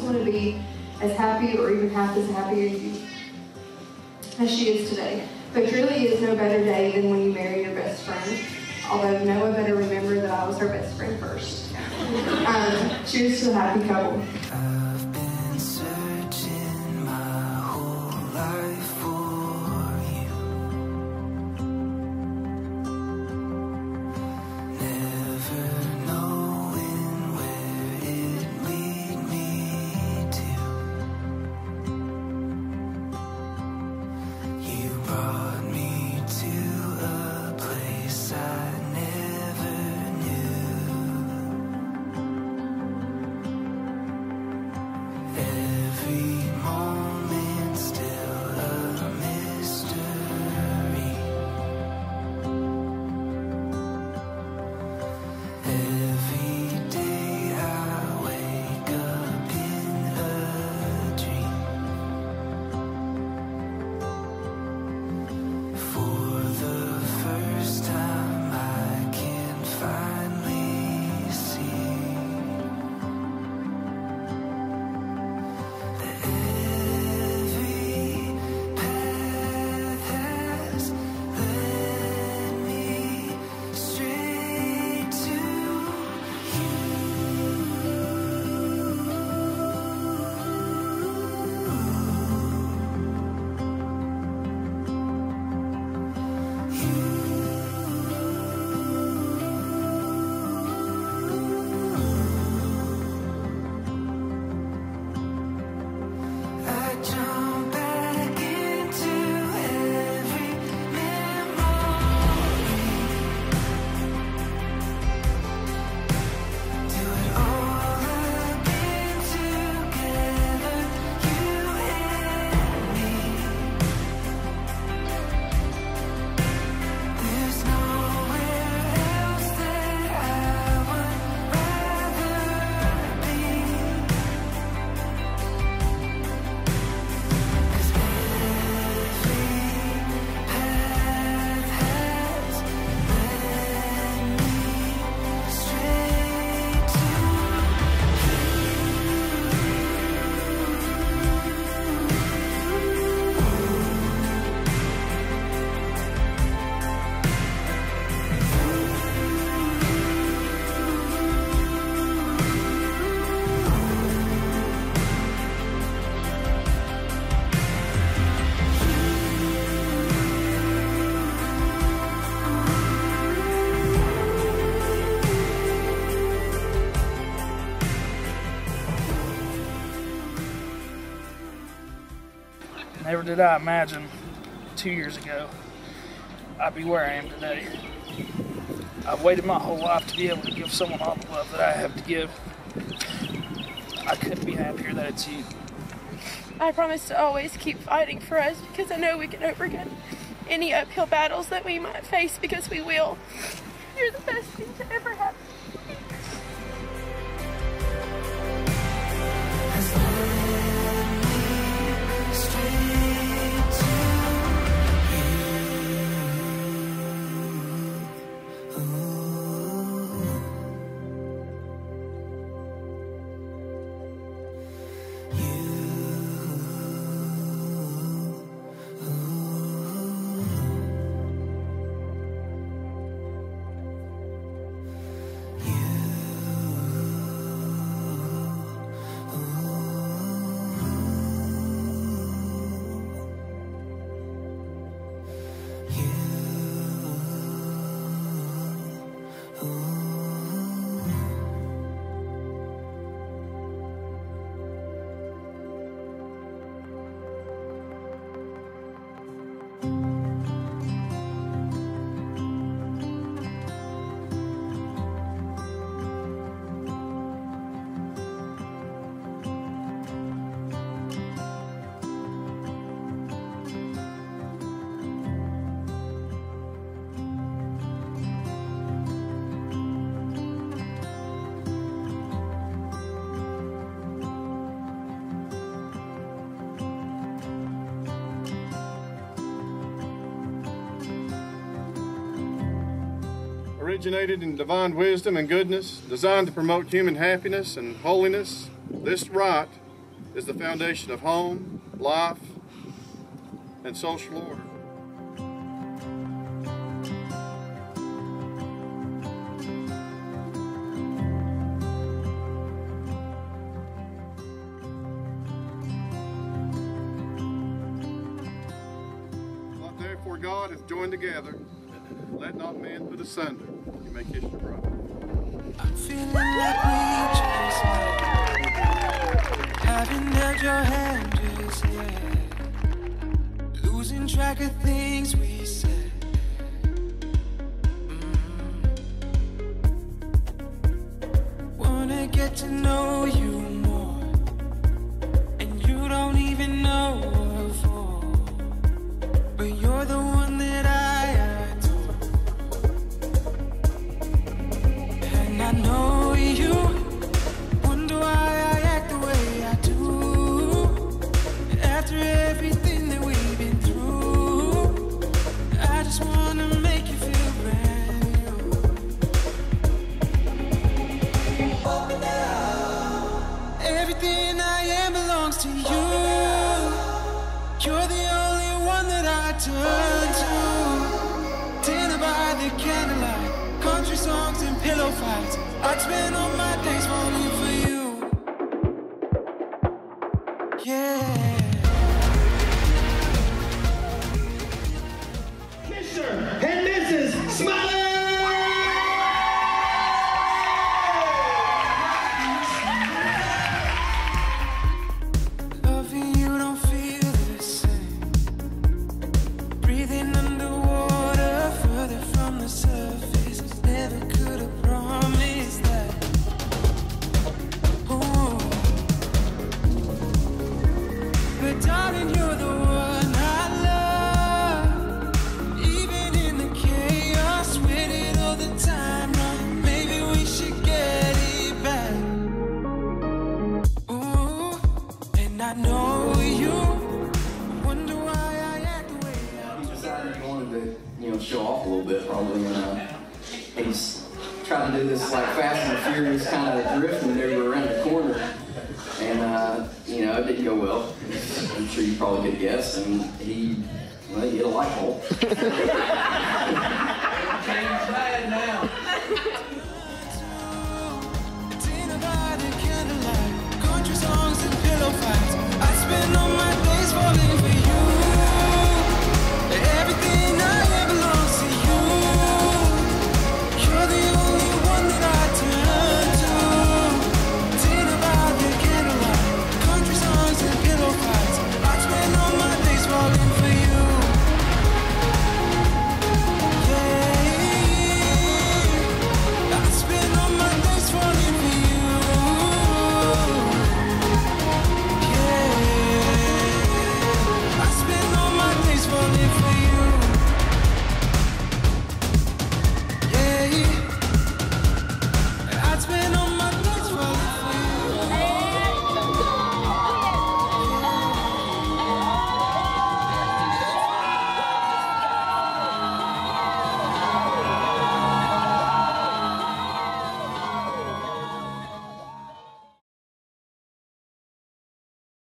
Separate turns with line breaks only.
want to be as happy or even half as happy as she is today. But there really is no better day than when you marry your best friend. Although Noah better remember that I was her best friend first. Cheers to the happy couple.
I've been searching my whole life for you. Never knowing where it lead me to. You brought me to a place I never knew. Every moment still a mystery. Every day I wake up in a dream. For the first time I can finally see that every path has led me straight to I jump back into every memory. Do it all again together, you and me. There's nowhere else that I would rather be. 'Cause every path has led me straight to
Never did I imagine 2 years ago I'd be where I am today. I've waited my whole life to be able to give someone all the love that I have to give. I couldn't be happier that it's you.
I promise to always keep fighting for us because I know we can overcome any uphill battles that we might face because we will. You're the best thing to ever happen.
has led me straight to
originated in divine wisdom and goodness, designed to promote human happiness and holiness. This rite is the foundation of home, life, and social order. What therefore God hath joined together, let not man put asunder. You may kiss your brother.
I'm feeling like we just met. Haven't held your hand just yet. Losing track of things we said. Wanna get to know you more, and you don't even know what for. But you're the one that I adore. And I know you wonder why I act the way I do. After everything that we've been through, I just wanna make you feel brand new. Everything I am belongs to you. You're the only one that I turn to. Dinner by the candlelight, country songs and pillow fights. I'd spend all my days falling for you. Yeah.
Mr. and Mrs. Smiley!
Loving you don't feel the same. Breathing underwater, further from the surface. Never could have promised that. Ooh. But darling, you're the one I love. Even in the chaos, with it all the time. Maybe we should get it back. Ooh. And I know you wonder why I act the way I do.
He decided he wanted to, show off a little bit, probably, and he's trying to do this like Fast and Furious kind of drift maneuver around the corner, and it didn't go well. I'm sure you probably could guess, and he hit a light bulb.